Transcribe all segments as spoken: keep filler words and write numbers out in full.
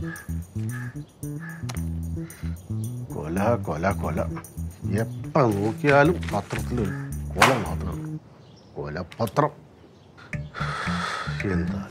കൊല കൊല കൊല എപ്പോൾ നോക്കിയാലും പത്രത്തിലൊരു കൊല മാത്രമാണ്. കൊലപത്രം. എന്താ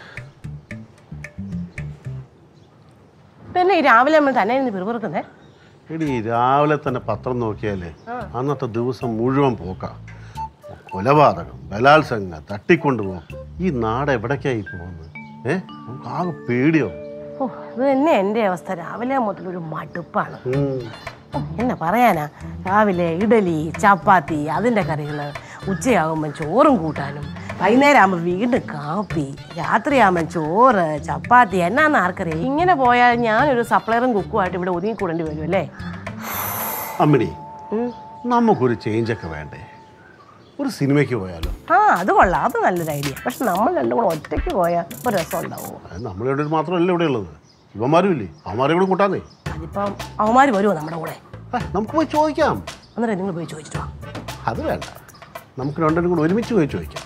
പിന്നെ ഈ രാവിലെ നമ്മൾ തന്നെ ഇന്ന് പിറുപിറുക്കുന്നേ? എടി രാവിലെ തന്നെ പത്രം നോക്കിയാലേ അന്നത്തെ ദിവസം മുഴുവൻ പോക്കാം. കൊലപാതകം, ബലാത്സംഗം, തട്ടിക്കൊണ്ടുപോകും. ഈ നാട് എവിടേക്കായി പോകുന്നത്? ഏഹ് നമുക്ക് ആകെ പേടിയോ? ഓ അത് തന്നെ എൻ്റെ അവസ്ഥ. രാവിലെ മുതലൊരു മടുപ്പാണ്. എന്നാ പറയാനാ, രാവിലെ ഇഡലി ചപ്പാത്തി അതിൻ്റെ കറികൾ, ഉച്ചയാകുമ്പോൾ ചോറും കൂട്ടാനും, വൈകുന്നേരം ആകുമ്പോൾ വീണ്ടും കാപ്പി, രാത്രിയാകുമ്പോൾ ചോറ് ചപ്പാത്തി. എന്നാന്ന് ആർക്കറിയാം? ഇങ്ങനെ പോയാൽ ഞാനൊരു സപ്ലയറും കുക്കുമായിട്ട് ഇവിടെ ഒതുങ്ങിക്കൂടേണ്ടി വരും അല്ലേ? അമ്മിണി, നമുക്കൊരു ചേഞ്ചൊക്കെ വേണ്ടേ? ഒരു സിനിമയ്ക്ക് പോയാലോ? ആ അത് കൊള്ളാം, അത് നല്ലൊരു ഐഡിയ. പക്ഷെ നമ്മൾ രണ്ടും കൂടെ ഒറ്റയ്ക്ക് പോയാൽ ഒരു രസം ഉണ്ടാവുമോ? നമ്മളിവിടെ മാത്രമല്ല ഇവിടെ ഉള്ളത്, ഇവന്മാരും ഇല്ലേ? അവന്മാരെ കൂടെ കൂട്ടാന്നേ. അതിപ്പം അവന്മാർ വരുമോ നമ്മുടെ കൂടെ? നമുക്ക് പോയി ചോദിക്കാം. അന്നേരം നിങ്ങൾ പോയി ചോദിച്ചിട്ടോ? അത് വേണ്ട, നമുക്ക് രണ്ടും കൂടെ ഒരുമിച്ച് പോയി ചോദിക്കാം.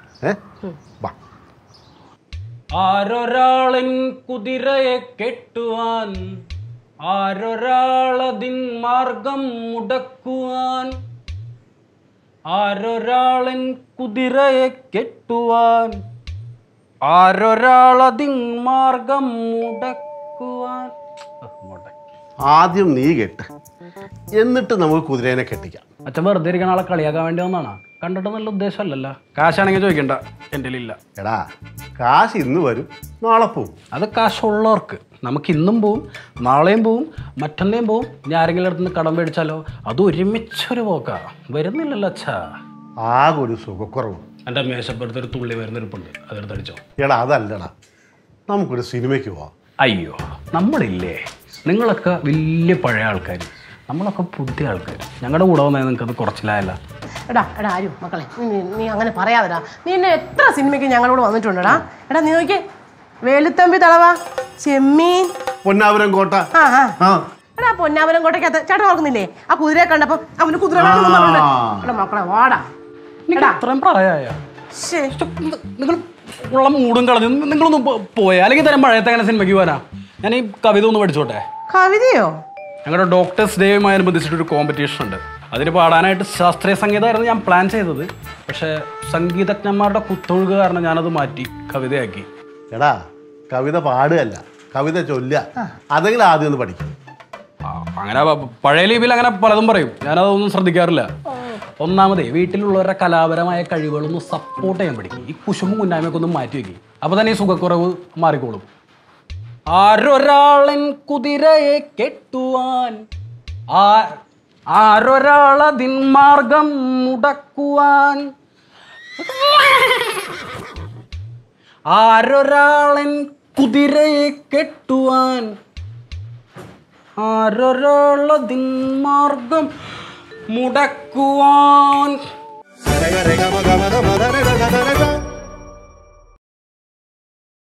ആരൊരാളൻ കുതിരയെ കെട്ടുവാൻ, ആരൊരാളതിൻ മാർഗം മുടക്കുവാൻ. ആരൊരാളൻ കുതിരയെ കെട്ടുവാൻ, ആരൊരാളതിൻ മാർഗം മുടക്കുവാൻ. ആദ്യം നീ കെട്ട്, എന്നിട്ട് നമുക്ക് കുതിരേനെ കെട്ടിക്കാം. അച്ഛൻ വെറുതെ ഇരിക്കണ ആളെ കളിയാക്കാൻ വേണ്ടി വന്നാണ്. കണ്ടിട്ട് നല്ല ഉദ്ദേശമല്ലല്ലോ. കാശാണെങ്കിൽ ചോദിക്കണ്ട, എൻ്റെ ഇല്ല. എടാ കാശ് ഇന്ന് വരും, നാളെ പോവും. അത് കാശുള്ളവർക്ക്. നമുക്ക് ഇന്നും പോവും, നാളെയും പോവും, മറ്റന്നേയും പോവും. ഞാൻ ആരെങ്കിലും അടുത്ത് നിന്ന് കടം മേടിച്ചാലോ അത് ഒരുമിച്ചൊരു പോക്കാ. വരുന്നില്ലല്ലോ അച്ഛാ. ആകെ ഒരു സുഖക്കുറവ്. എൻ്റെ മേശപ്പുറത്ത് ഒരു തുള്ളി വരുന്നൊരുപ്പുണ്ട്, അതെടുത്തടിച്ചോ. എടാ അതല്ലടാ, നമുക്കൊരു സിനിമയ്ക്ക് പോവാം. അയ്യോ നമ്മളില്ലേ, നിങ്ങളൊക്കെ വലിയ പഴയ ആൾക്കാർ, നമ്മളൊക്കെ പുതിയ ആൾക്കാർ. ഞങ്ങളുടെ കൂടെ വന്നാൽ നിങ്ങൾക്കത് കുറച്ചിലായല്ല. എടാ എടാ ആരും മക്കളെ, നീ നീ അങ്ങനെ പറയാതെടാ. നീ എന്നെ എത്ര സിനിമയ്ക്ക് ഞങ്ങളോട് വന്നിട്ടുണ്ടെടാ. എടാ നീ നോക്കിയേ, വേലുത്തമ്പി തളവ, ചെമ്മീൻ, പൊന്നാപുരം കോട്ട. ആ ആ എടാ പൊന്നാപുരം കോട്ടയ്ക്കകത്ത് ചേട്ടൻ ഓർക്കുന്നില്ലേ? ആ കുതിരയെ കണ്ടപ്പം അവന് കുതിര മക്കളെ വാടാ. അത്രയും പ്രായമായ നിങ്ങൾ ഉള്ള മൂടും കളഞ്ഞു. നിങ്ങളൊന്ന് പോയാ, അല്ലെങ്കിൽ തന്നെ മഴയത്ത് അങ്ങനെ സിനിമയ്ക്ക് പോകാനാ? ഞാൻ ഈ കവിത ഒന്ന് പഠിച്ചോട്ടെ. കവിതയോ? ഞങ്ങളുടെ ഡോക്ടേഴ്സ് ഡേയുമായി അനുബന്ധിച്ചിട്ടൊരു കോമ്പറ്റീഷൻ ഉണ്ട്. അതിന് പാടാനായിട്ട് ശാസ്ത്രീയ സംഗീതമായിരുന്നു ഞാൻ പ്ലാൻ ചെയ്തത്. പക്ഷേ സംഗീതജ്ഞന്മാരുടെ കുത്തൊഴുക കാരണം ഞാനത് മാറ്റി കവിതയാക്കി. എടാ കവിത പാടുകയല്ല, കവിത ചൊല്ല. അതെങ്കിലും ആദ്യം ഒന്ന് പഠിക്കും. അങ്ങനെ പഴയ ലിപിയിൽ അങ്ങനെ പലതും പറയും, ഞാനതൊന്നും ശ്രദ്ധിക്കാറില്ല. ഒന്നാമതേ വീട്ടിലുള്ളവരുടെ കലാപരമായ കഴിവുകളൊന്ന് സപ്പോർട്ട് ചെയ്യാൻ പഠിക്കും. ഈ കുശുമ്പും കുന്നായ്മയൊക്കെ ഒന്നും മാറ്റി വയ്ക്കും. അപ്പോൾ തന്നെ ഈ സുഖക്കുറവ് മാറിക്കോളും. ആരൊരാളൻ കുതിരയെ കെട്ടുവാൻ, ആരൊരാളതിൻ മാർഗം മുടക്കുവാൻ. ആരൊരാളൻ കുതിരയെ കെട്ടുവാൻ, ആരൊരാളതിൻ മാർഗം മുടക്കുവാൻ.